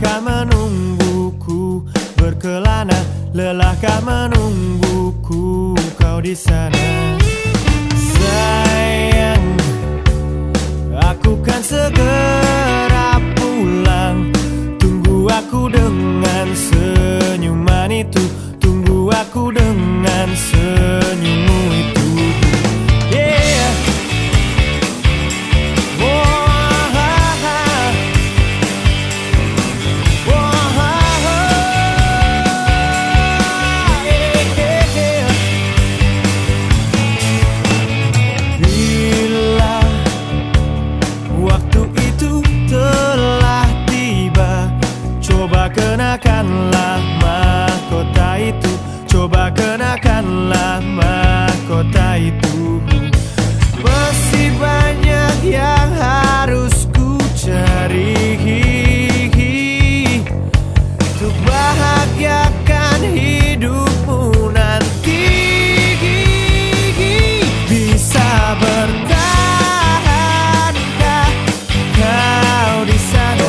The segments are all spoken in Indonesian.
lelahkah menungguku berkelana, lelahkah menungguku kau di sana. Sayang, aku kan segera pulang. Tunggu aku dengan senyuman itu, tunggu aku dengan senyummu itu. Yeah. Kenakanlah mahkota itu, coba kenakanlah mahkota itu. Masih banyak yang harus ku cari untuk bahagiakan hidupmu nanti. Bisa bertahankah kau di sana?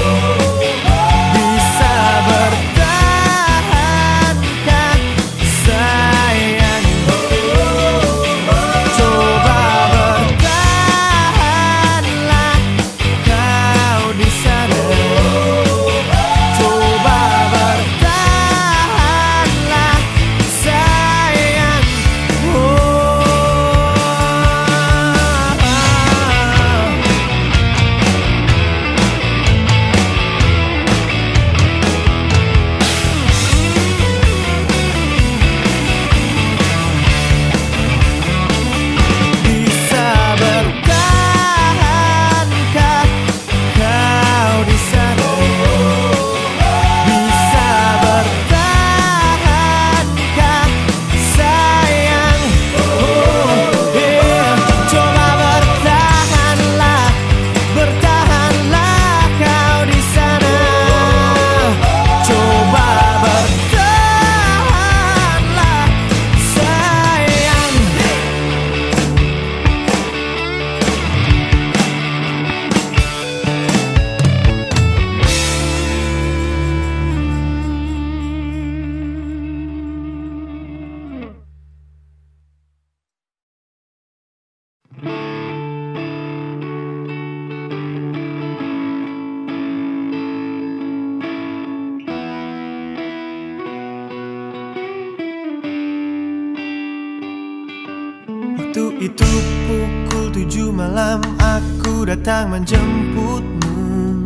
Waktu itu pukul 7 malam aku datang menjemputmu.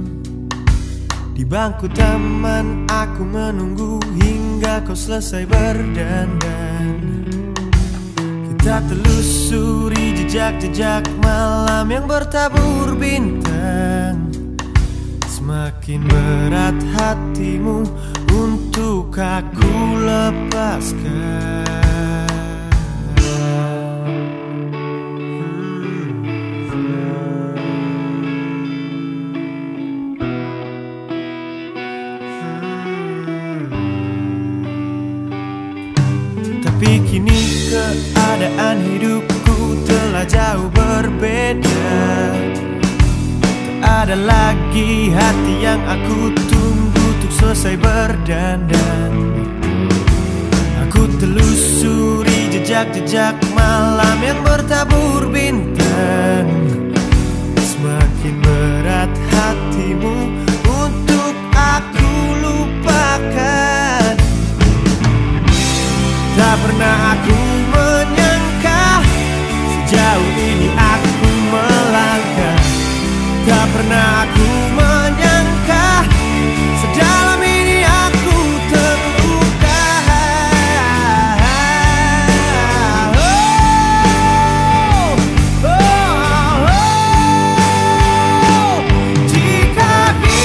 Di bangku taman aku menunggu hingga kau selesai berdandan. Kita telusuri jejak-jejak malam yang bertabur bintang. Semakin berat hatimu untuk aku lepaskan. Tapi kini keadaan hidupku telah jauh berbeda. Tak ada lagi hati yang aku tunggu untuk selesai berdandan. Aku telusuri jejak-jejak malam yang bertabur bintang. Semakin berat hatimu untuk aku lupakan. Tak pernah aku menyangka sejauh ini aku melangkah. Tak pernah aku menyangka sedalam ini aku terluka. Jika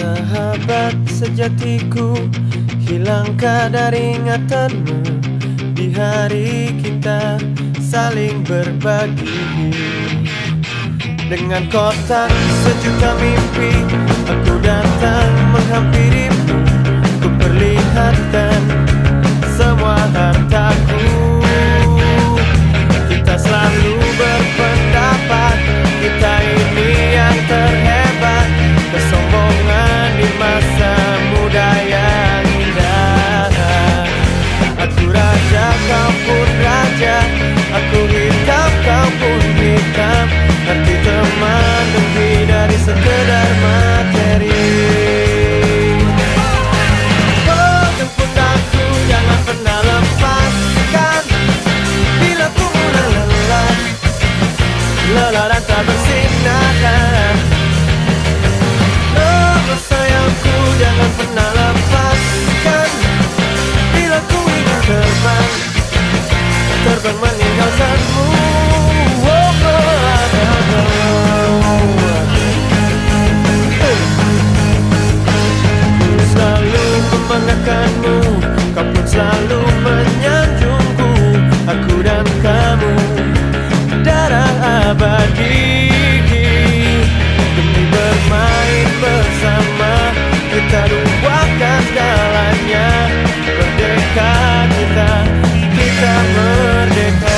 Sahabat sejatiku, hilangkah dari ingatanmu di hari kita saling berbagi? Dengan kotak sejuta mimpi, aku datang menghampirimu. Ku perlihatkan semua hartaku. Kita selalu berpendapat kita ini yang terhebat. Kesombongan di masa muda yang indah. Aku raja, kau pun raja. Aku hitam, kau pun hitam. Arti teman lebih dari sekedar materi. Oh, jemput aku, jangan pernah lepaskan. Bila ku mulai lelah, lelah dan tak bersinar. Oh, sayangku, jangan pernah lepaskan. Bila ku ingin terbang, terbang meninggalkanmu. Ku selalu membanggakanmu, kau pun selalu menyanjungku. Aku dan kamu darah abadi. Demi bermain bersama, kita lupakan segalanya. Merdeka kita, kita merdeka.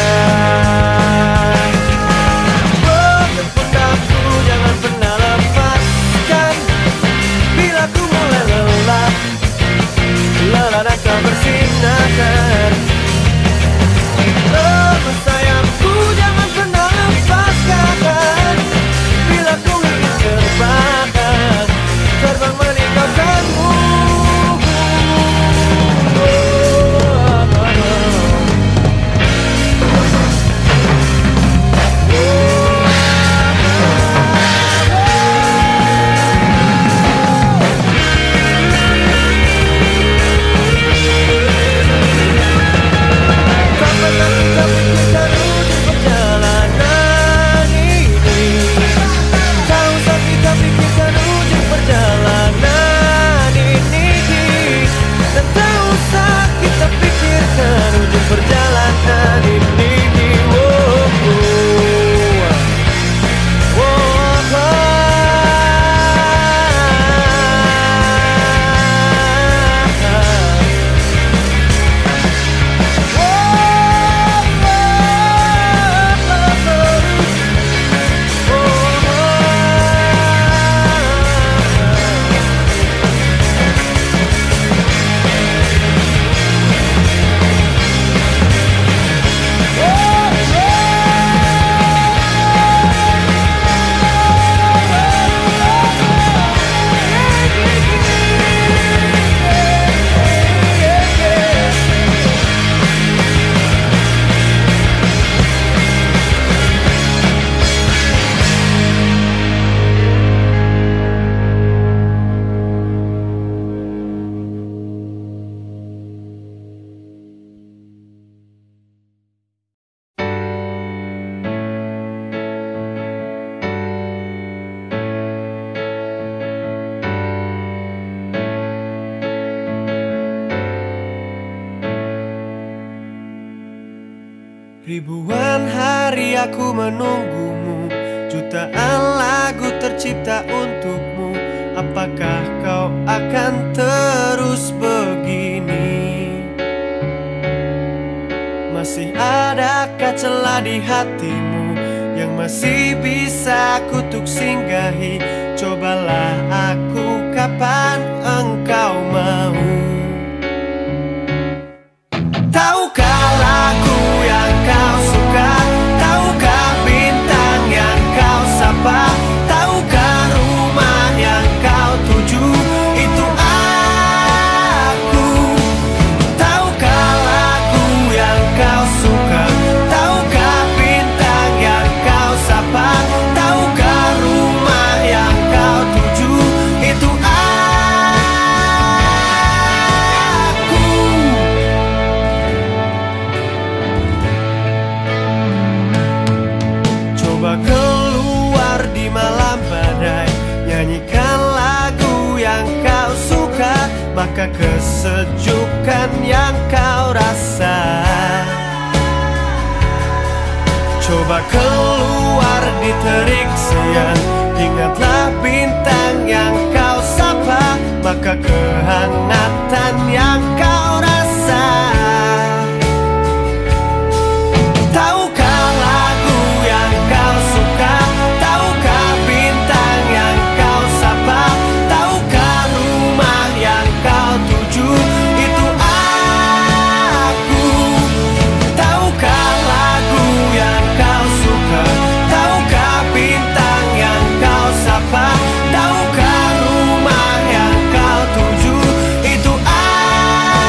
Oh, jemput aku, jangan pernah lepaskan. Bila ku mulai lelah, lelah dan tak bersinar. Oh, sayangku, jangan pernah lepaskan. Bila ku ingin terbang, terbang meninggalkanmu. Perjalanan ini, ribuan hari aku menunggumu, jutaan lagu tercipta untukmu. Apakah kau akan terus begini? Masih adakah celah di hatimu yang masih bisa kutuk singgahi? Cobalah aku kapan engkau mau. Tahukah lagu yang kau suka? Tahukah bintang yang kau sapa? Tahukah rumah yang kau tuju? Itu aku. Tahukah lagu yang kau suka? Tahukah bintang yang kau sapa? Tahukah rumah yang maka kesejukan yang kau rasa. Coba keluar di terik siang, ingatlah bintang yang kau sapa, maka kehangatan yang kau rasa. Tahukah lagu yang kau suka? Tahukah bintang yang kau sapa? Tahukah rumah yang kau tuju? Itu aku. Tahukah lagu yang kau suka? Tahukah bintang yang kau sapa? Tahukah rumah yang kau tuju? Itu aku.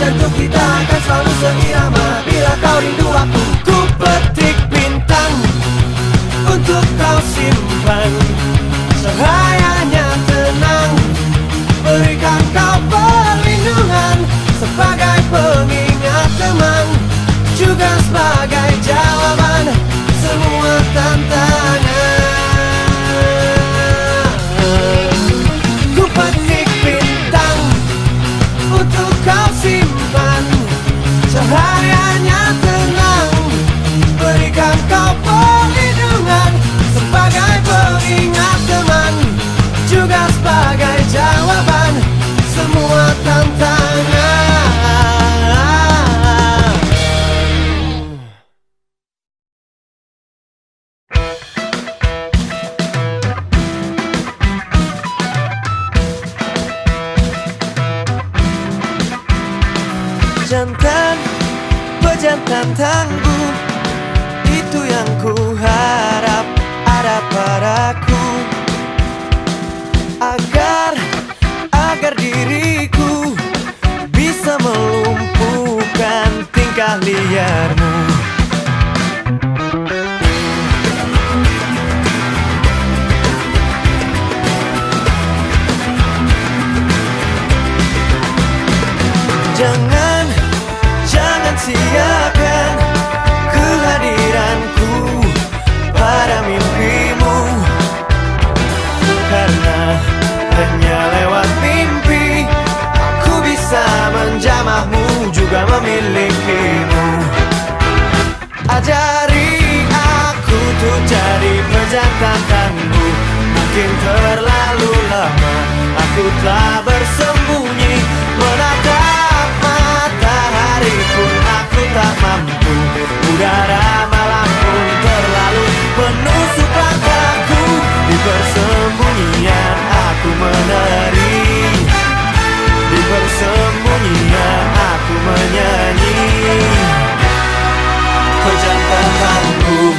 tentu kita akan selalu seirama. Bila kau rindu aku, ku petik bintang untuk kau simpan. Cahayanya tenang, berikan kau perlindungan sebagai pengingat teman, juga sebagai jawaban semua tantangan. Ku petik bintang untuk kau simpan. Cahayanya tenang, berikan kau perlindungan sebagai pengingat teman, juga sebagai jawaban semua tantangan. Jantan, pejantan tangguh, itu yang ku harap ada padaku, agar diriku bisa melumpuhkan tingkah liarmu. Jangan siakan kehadiranku pada mimpimu, karena hanya lewat mimpi aku bisa menjamahmu, juga memilikimu. Ajari aku tuh jadi pejantan tangguh. Mungkin terlalu lama aku telah bersembunyi, menatap matahari pun aku tak mampu. Udara malam pun terlalu menusuk mataku. Di persembunyian aku menari, di persembunyian aku menyanyi. Pejantan tangguh,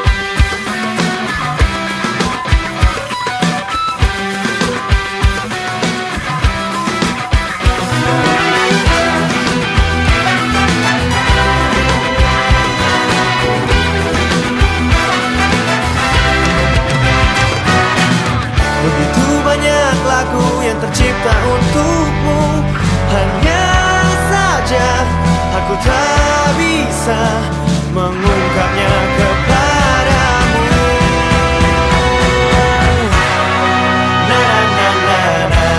begitu banyak lagu yang tercipta untukmu, hanya saja aku tak bisa mengungkapnya kepadamu. Na na na na.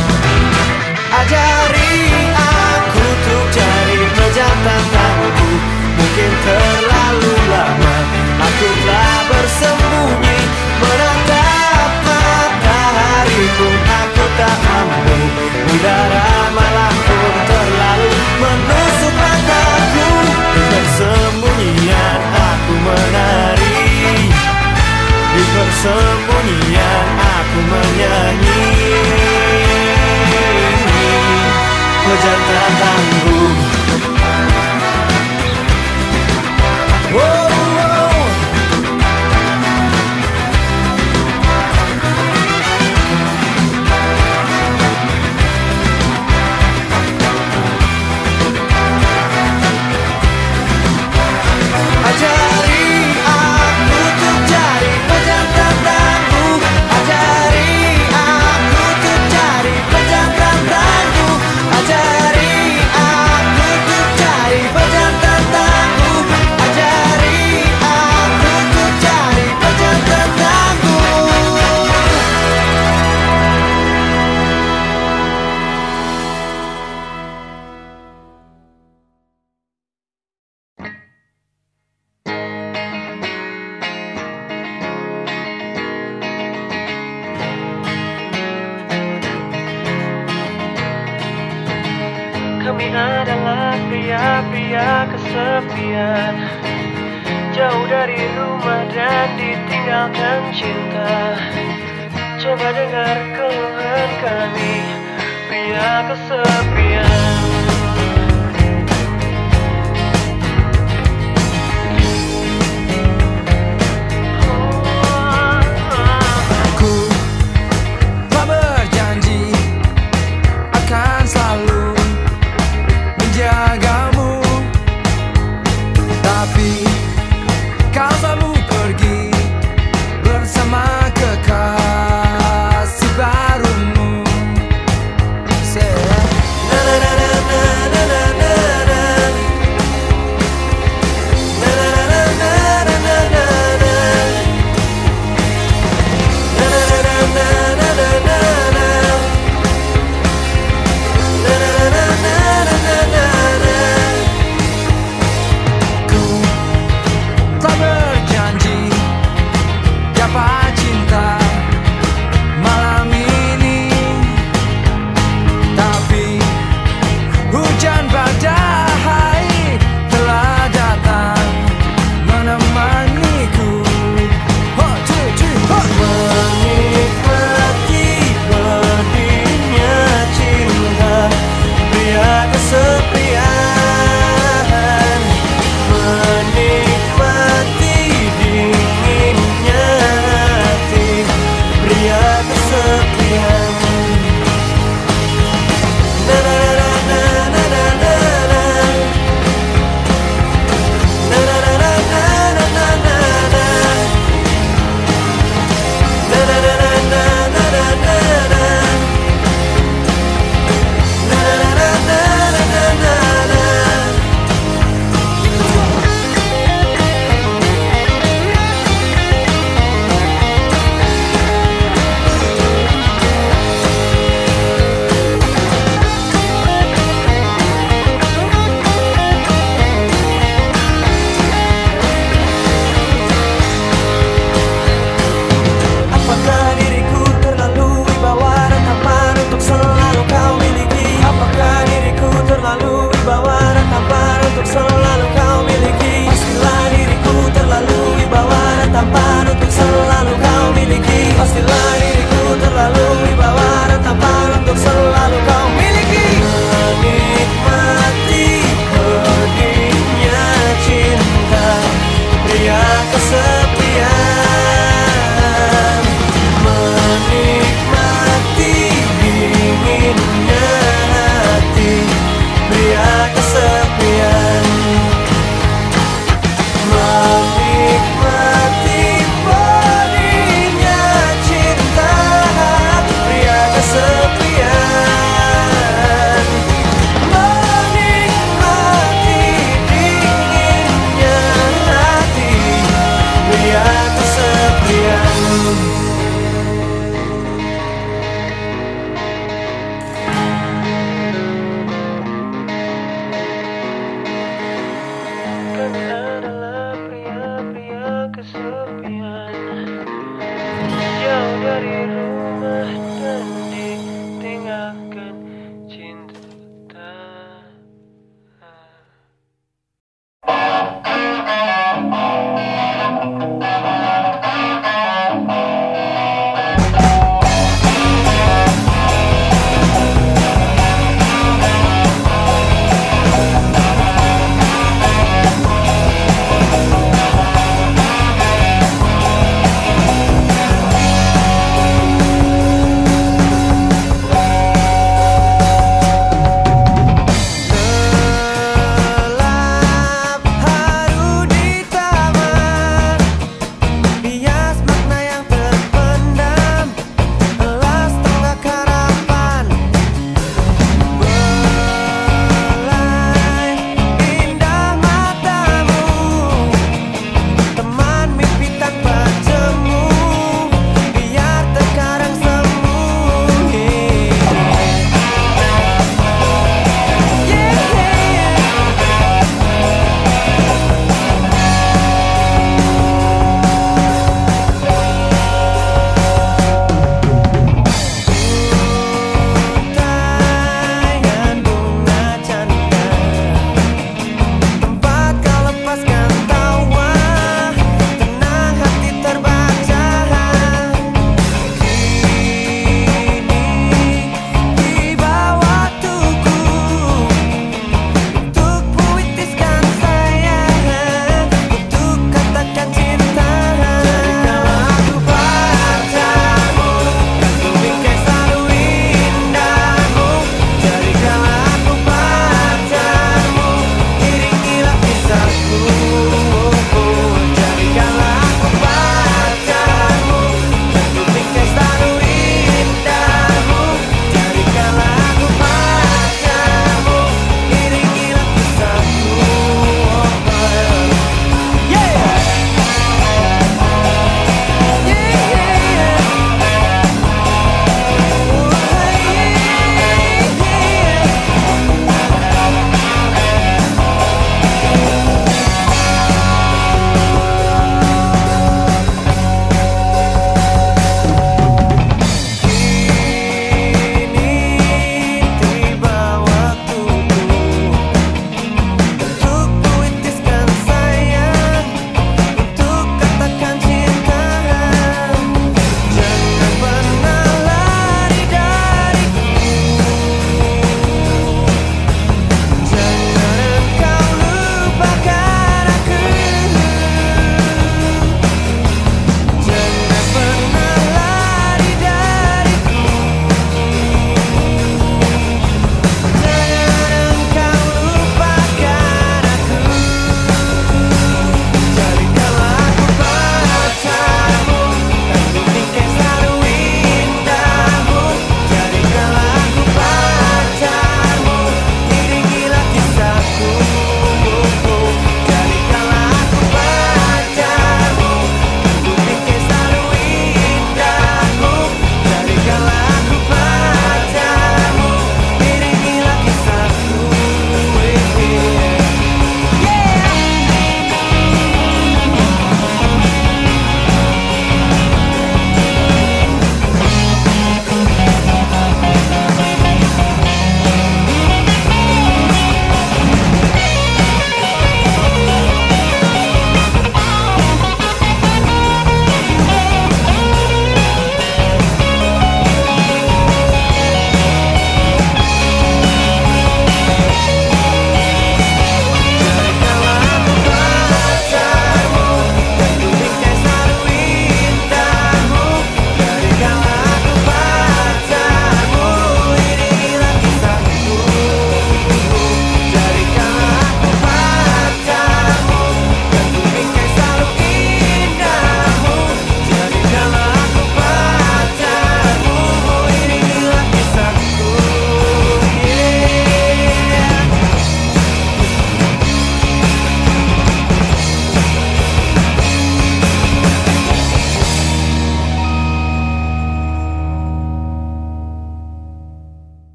Ajari aku untuk jadi pejantan tangguh. Mungkin terlalu lama aku telah bersembunyi, menatap matahari pun aku tak mampu. Udara malam pun terlalu menusuk mataku. Di persembunyian aku menari, di persembunyian aku menyanyi. Pejantan tangguh. Wow, wow. Ajari aku untuk jadi pejantan tangguh. Ajari aku untuk jadi pejantan tangguh. Ajari aku untuk jadi pejantan tangguh. Ajari aku untuk jadi pejantan tangguh. Kami adalah pria-pria kesepian, jauh dari rumah dan ditinggalkan cinta. Coba dengar keluhan kami, pria kesepian. Ku telah berjanji akan selalu menjagamu, tapi kau selalu pergi bersama kekasih barumu.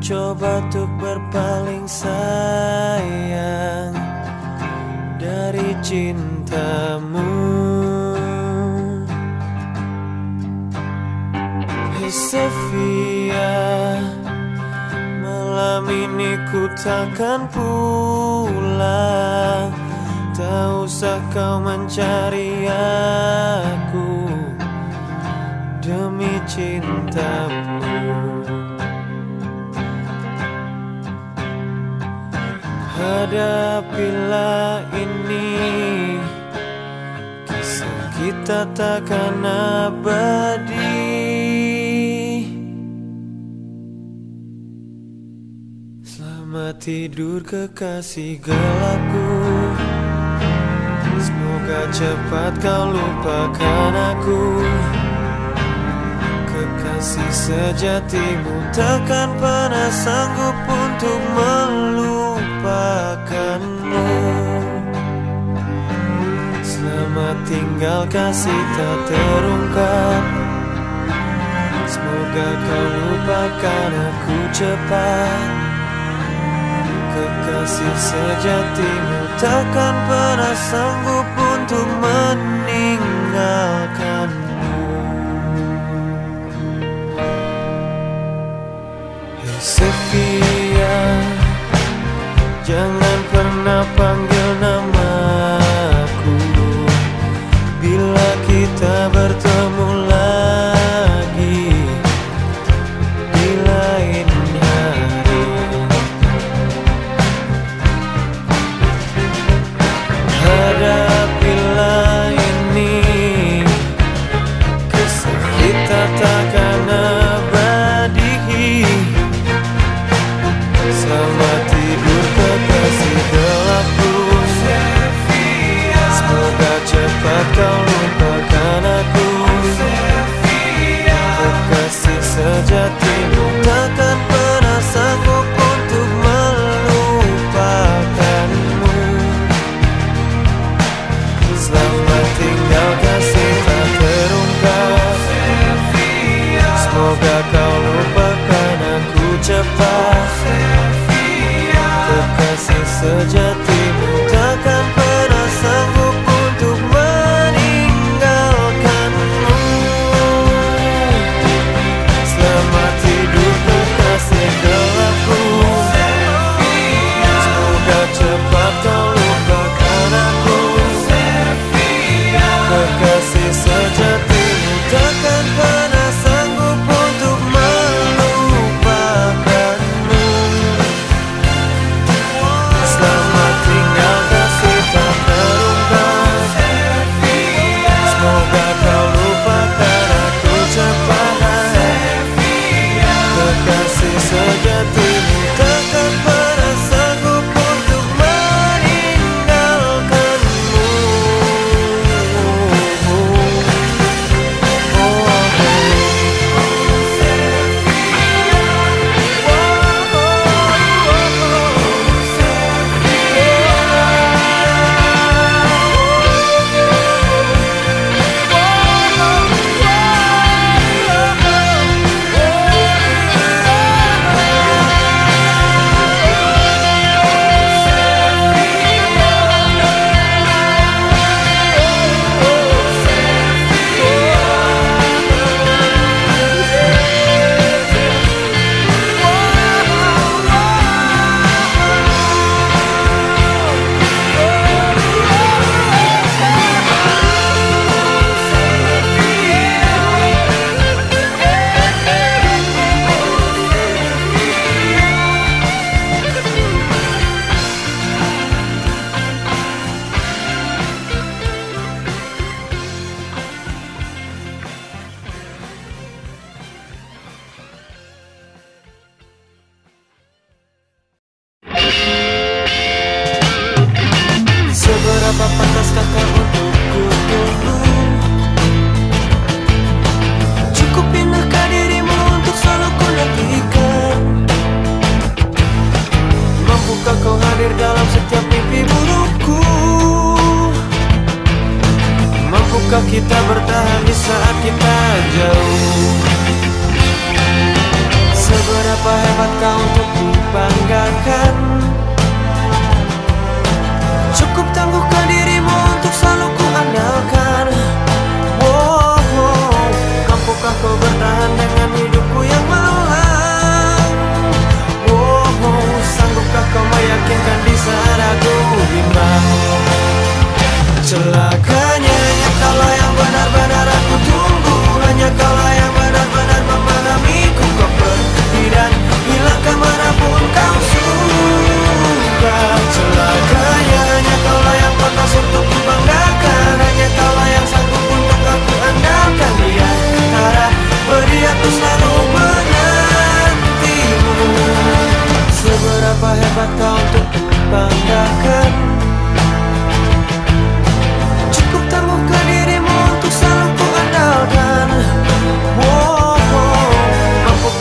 coba untuk berpaling sayang dari cintamu. Hey Sevia, malam ini ku takkan pulang. Tak usah kau mencari aku demi cintamu. Hadapilah ini, kisah kita takkan abadi. Selamat tidur kekasih gelapku, semoga cepat kau lupakan aku. Kekasih sejatimu takkan pernah sanggup untuk melupakanmu. Selamat tinggal kasih tak terungkap, semoga kau lupakan aku cepat. Kekasih sejatimu takkan pernah sanggup untuk meninggalkanmu. Hey Sevia, jangan pernah panggil namaku bila kita bertemu lagi di lain hari. Hadapilah ini, kisah kita takkan abadi. Selamat tidur kekasih gelapku, semoga cepat kau lupakan aku. Kekasih sejatimu takkan pernah sanggup untuk melupakanmu. Selamat tinggal kasih tak terungkap, semoga kau lupakan aku cepat. Kekasih sejatimu takkan pernah sanggup untuk meninggalkanmu. Selamat tidur kekasih gelapku, semoga cepat kau lupakan aku. Kekasih sejatimu takkan pernah sanggup untuk melupakanmu. Selamat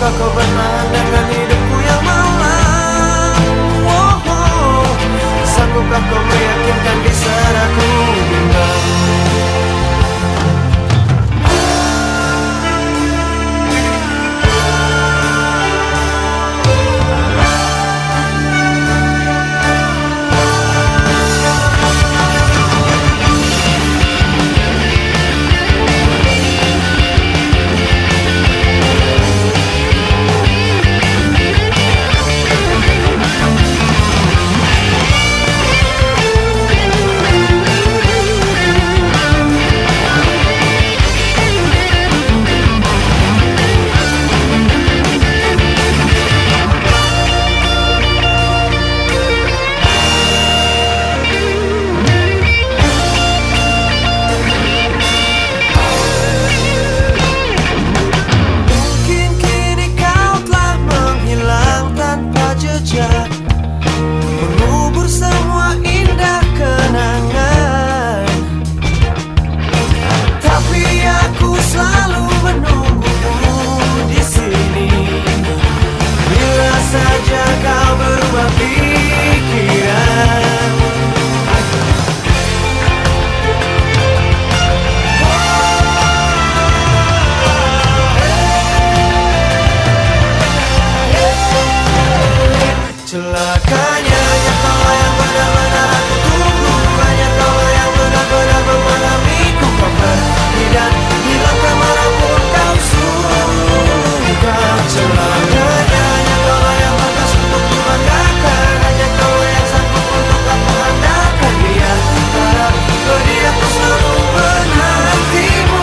Sanggupkah kau bertahan dengan hidupku yang malam? Sanggupkah kau meyakinkan di saat aku bimbang? Mengubur semua indah kenangan, tapi aku selalu menunggumu di sini. Bila saja kau berubah pikiran, celakanya hanya kau yang benar-benar aku tunggu. Hanya kau yang benar-benar memahamiku. Kau pergi dan hilang kemanapun kau suka. Celakanya hanya kau yang pantas untuk kubanggakan. Hanya kau yang sanggup untuk aku andalkan. Dia harap beri aku selalu menantimu.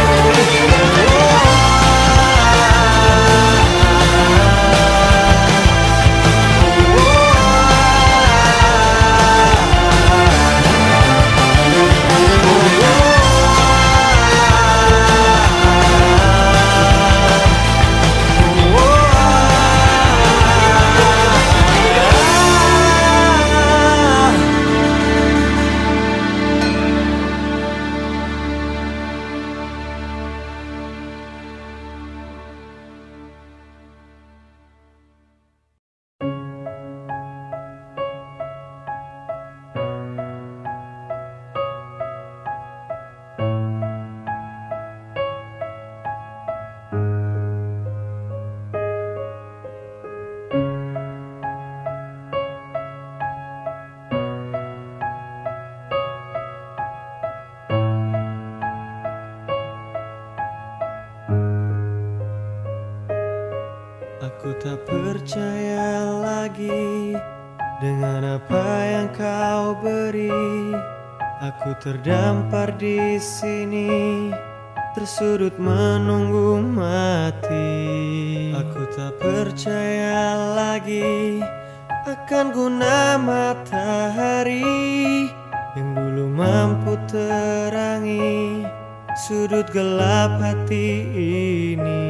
Aku tak percaya lagi dengan apa yang kau beri. Aku terdampar di sini, tersudut menunggu mati. Aku tak percaya lagi akan guna matahari yang dulu mampu terangi sudut gelap hati ini.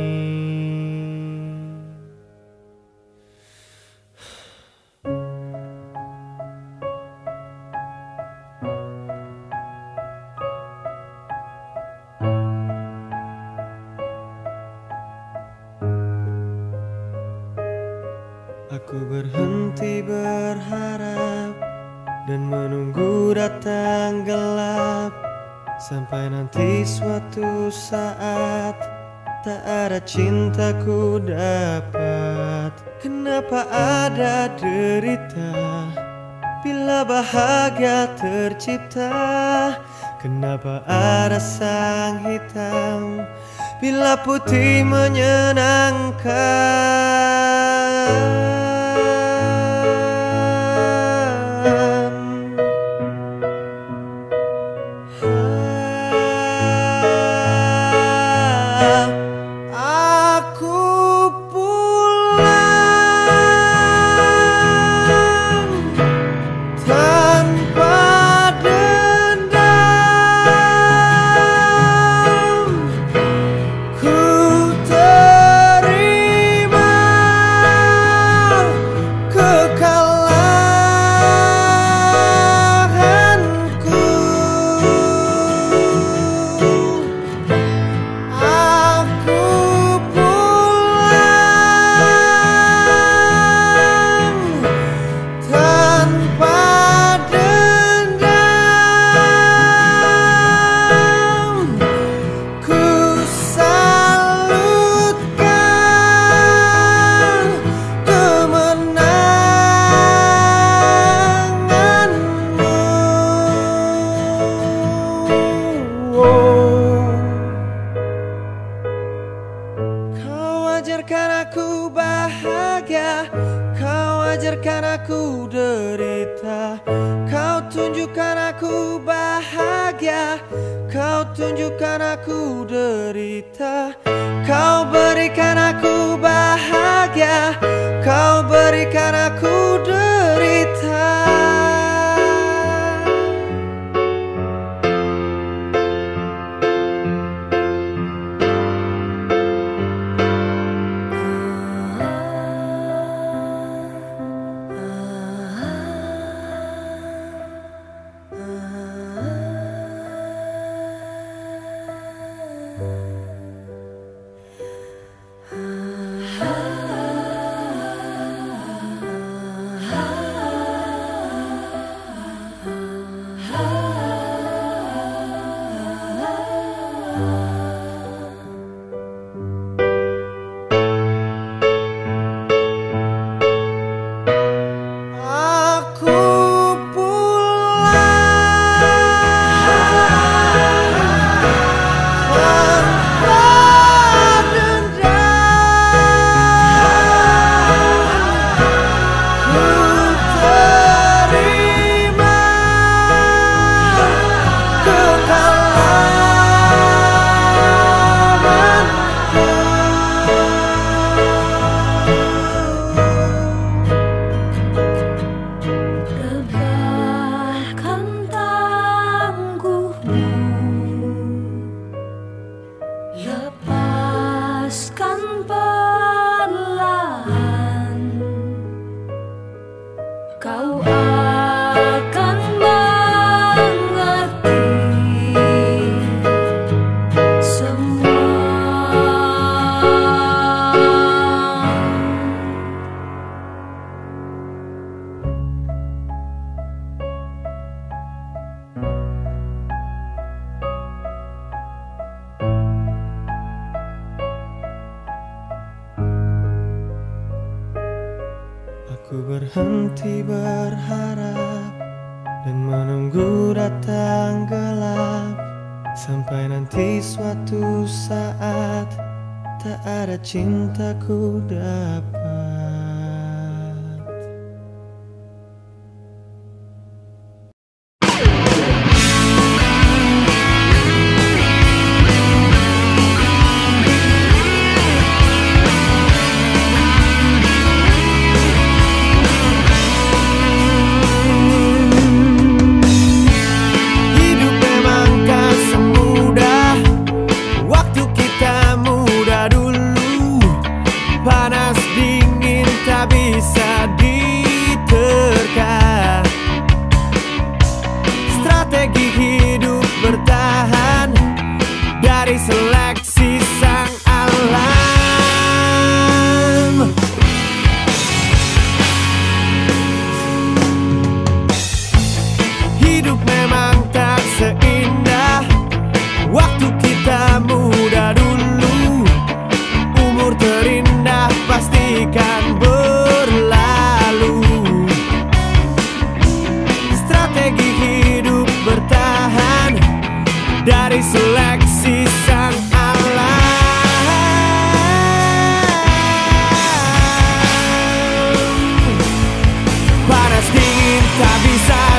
Aku berhenti berharap dan menunggu datang gelap, sampai nanti suatu saat tak ada cintaku dapat. Kenapa ada derita bila bahagia tercipta? Kenapa ada sang hitam bila putih menyenangkan? Ku terima aku bahagia, kau ajarkan aku derita. Kau tunjukkan aku bahagia, kau tunjukkan aku derita. Kau berikan aku bahagia, kau berikan aku derita. Lepaskan perlahan, kau akan mengerti semua. Aku berhenti berharap dan menunggu datang gelap, sampai nanti suatu saat tak ada cintaku dapat. Panas dingin tak bisa diterka. Strategi hidup bertahan dari seleksi sang alam. Hidup memang tak seindah waktu kita muda dulu. Umur terindah pastikan berlalu. Strategi hidup bertahan dari seleksi sang alam. Panas dingin tak bisa